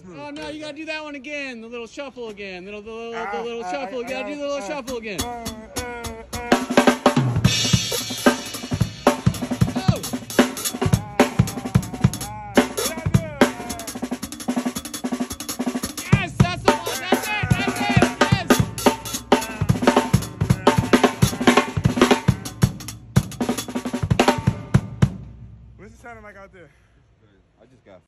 Oh no, you gotta do that one again. The little shuffle again. The little shuffle. You gotta do the little shuffle again. Yes, that's the one. That's it. That's it. Yes. What's it sounding like out there? I just got